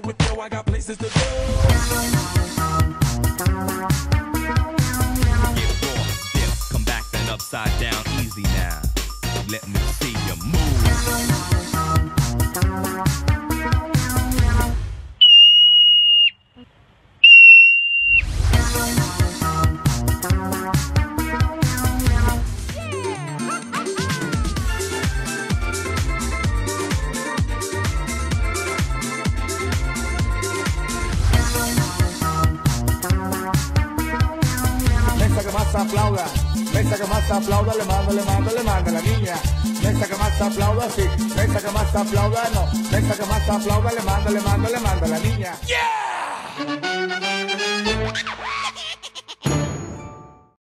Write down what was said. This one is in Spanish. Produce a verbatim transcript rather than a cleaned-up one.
out with yo, I got places to go. Get raw, dip, come back then upside down, easy now. Let me see you move. Mesa que más aplauda, mesa que más aplauda, le mando, le mando, le manda la niña. Mesa que más aplauda, sí, mesa que más aplauda, no. Mesa que más aplauda, le mando, le mando, le manda la niña. Yeah!